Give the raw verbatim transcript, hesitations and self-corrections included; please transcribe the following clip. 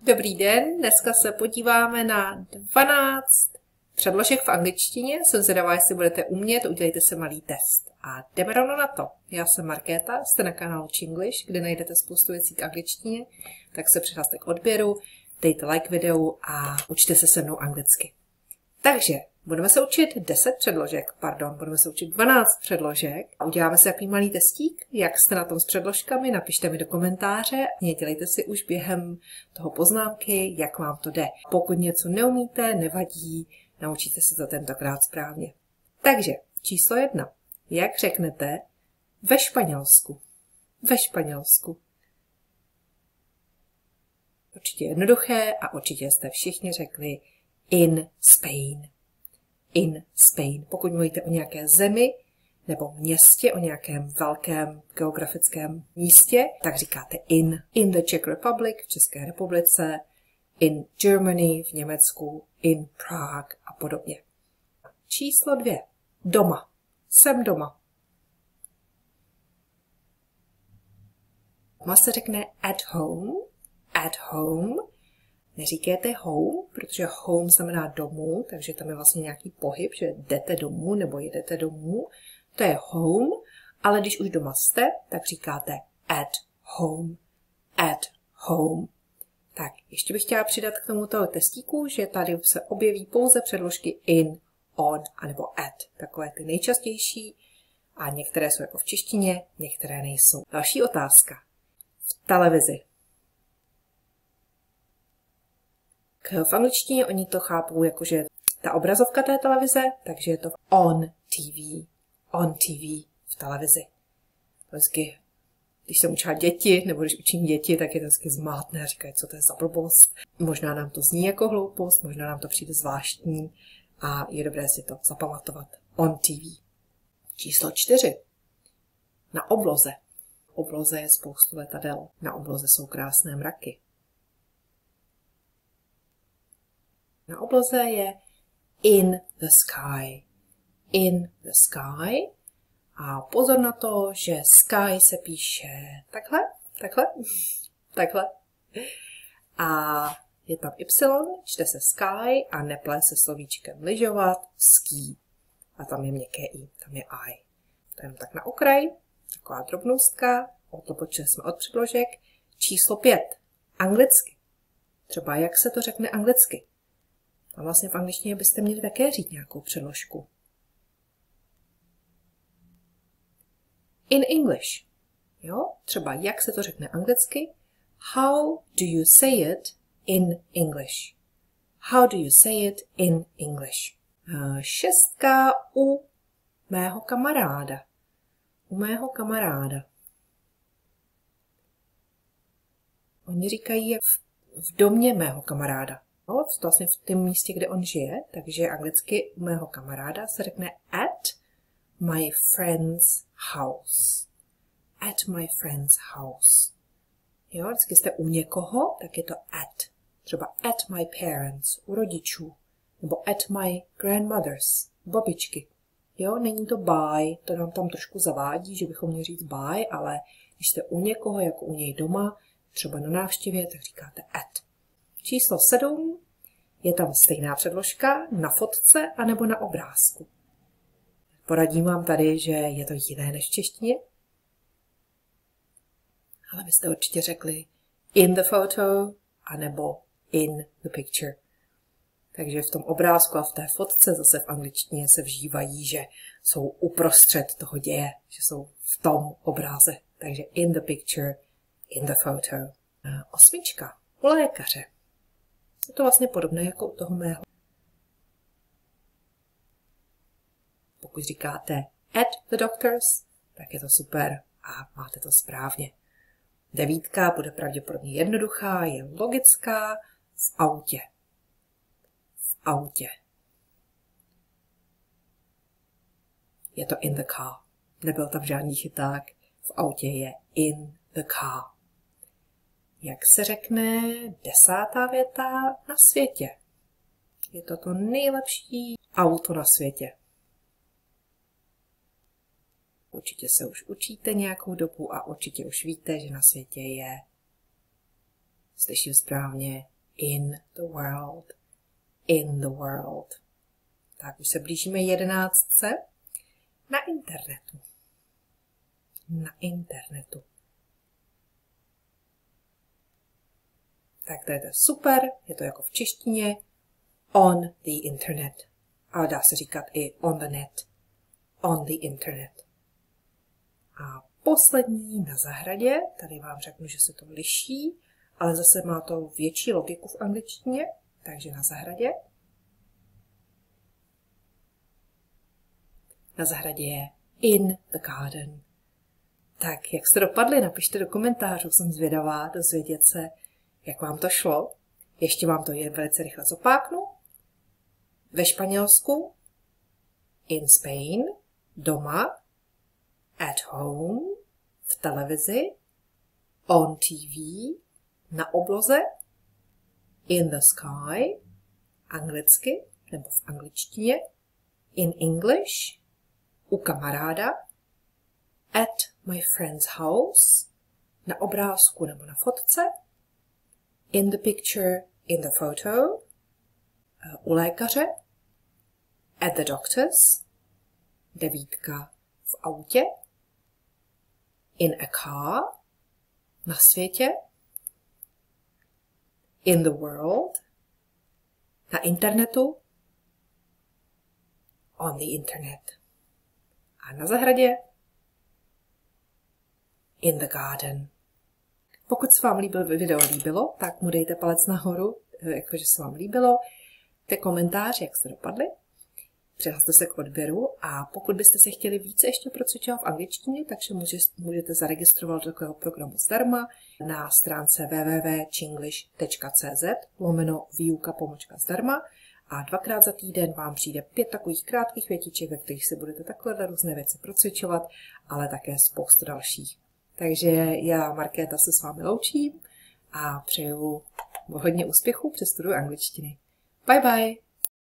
Dobrý den, dneska se podíváme na dvanáct předložek v angličtině. Jsem zvědavá, jestli budete umět, udělejte si malý test. A jdeme rovnou na to. Já jsem Markéta, jste na kanálu Chinglish, kde najdete spoustu věcí k angličtině, tak se přihlaste k odběru, dejte like videu a učte se se mnou anglicky. Takže budeme se učit deset předložek, pardon, budeme se učit dvanáct předložek a uděláme si takový malý testík, jak jste na tom s předložkami, napište mi do komentáře, dělejte si už během toho poznámky, jak vám to jde. Pokud něco neumíte, nevadí, naučíte se to tentokrát správně. Takže číslo jedna. Jak řeknete ve Španělsku? Ve Španělsku. Určitě jednoduché a určitě jste všichni řekli in Spain. In Spain. Pokud mluvíte o nějaké zemi nebo městě, o nějakém velkém geografickém místě, tak říkáte in. In the Czech Republic, v České republice, in Germany, v Německu, in Prague a podobně. Číslo dvě. Doma. Jsem doma. Doma se řekne at home. At home. Neříkejte home, protože home znamená domů, takže tam je vlastně nějaký pohyb, že jdete domů nebo jedete domů. To je home, ale když už doma jste, tak říkáte at home. At home. Tak, ještě bych chtěla přidat k tomuto testíku, že tady se objeví pouze předložky in, on anebo at. Takové ty nejčastější a některé jsou jako v češtině, některé nejsou. Další otázka. V televizi. V angličtině oni to chápou jakože ta obrazovka té televize, takže je to on T V. On T V v televizi. Vždycky, když jsem učila děti, nebo když učím děti, tak je to vždycky zmátné a říkají, co to je za blbost. Možná nám to zní jako hloupost, možná nám to přijde zvláštní a je dobré si to zapamatovat. On T V. Číslo čtyři. Na obloze. V obloze je spoustu letadel. Na obloze jsou krásné mraky. Na obloze je in the sky. In the sky. A pozor na to, že sky se píše takhle, takhle, takhle. A je tam Y, čte se sky a neple se slovíčkem lyžovat, ski. A tam je měkké I, tam je I. To je tak na okraj, taková drobnůstka, odlopočili jsme od předložek. Číslo pět. Anglicky. Třeba jak se to řekne anglicky. A vlastně v angličtině byste měli také říct nějakou předložku. In English. Jo? Třeba jak se to řekne anglicky. How do you say it in English? How do you say it in English? Uh, šestka u mého kamaráda. U mého kamaráda. Oni říkají v, v domě mého kamaráda. No, to vlastně v tom místě, kde on žije, takže anglicky u mého kamaráda se řekne at my friend's house. At my friend's house. Jo, vždycky jste u někoho, tak je to at. Třeba at my parents, u rodičů. Nebo at my grandmothers, babičky. Jo, není to by, to nám tam trošku zavádí, že bychom měli říct by, ale když jste u někoho, jako u něj doma, třeba na návštěvě, tak říkáte at. Číslo sedm. Je tam stejná předložka na fotce anebo na obrázku. Poradím vám tady, že je to jiné než v češtině. Ale byste určitě řekli in the photo anebo in the picture. Takže v tom obrázku a v té fotce zase v angličtině se vžívají, že jsou uprostřed toho děje, že jsou v tom obráze. Takže in the picture, in the photo. Osmička. U lékaře. Je to vlastně podobné jako u toho mého. Pokud říkáte at the doctors, tak je to super a máte to správně. Devítka bude pravděpodobně jednoduchá, je logická v autě. V autě. Je to in the car. Nebyl tam žádný chyták. V autě je in the car. Jak se řekne desátá věta na světě? Je to to nejlepší auto na světě. Určitě se už učíte nějakou dobu a určitě už víte, že na světě je, slyším správně, In the world. In the world. Tak už se blížíme jedenáctce. Na internetu. Na internetu. Tak to je to super, je to jako v češtině. On the internet. Ale dá se říkat i on the net. On the internet. A poslední na zahradě, tady vám řeknu, že se to liší, ale zase má to větší logiku v angličtině, takže na zahradě. Na zahradě je in the garden. Tak, jak jste dopadli, napište do komentářů, jsem zvědavá dozvědět se, jak vám to šlo. Ještě vám to je velice rychle zopáknu. Ve Španělsku, in Spain, doma, at home, v televizi, on T V, na obloze, in the sky, anglicky, nebo v angličtině, in English, u kamaráda, at my friend's house, na obrázku nebo na fotce, in the picture, in the photo, u lékaře, at the doctor's, devítka v autě, in a car, na světě, in the world, na internetu, on the internet. A na zahradě, in the garden. Pokud se vám líbil, video líbilo, tak mu dejte palec nahoru, jakože se vám líbilo, te komentář, jak jste dopadli, přihlaste se k odběru a pokud byste se chtěli více ještě procvičovat v angličtině, takže můžete zaregistrovat do takového programu zdarma na stránce w w w tečka chinglish tečka c z lomeno výuka pomočka zdarma a dvakrát za týden vám přijde pět takových krátkých větiček, ve kterých si budete takhle různé věci procvičovat, ale také spoustu dalších. Takže já, Markéta, se s vámi loučím a přeju hodně úspěchů při studiu angličtiny. Bye bye!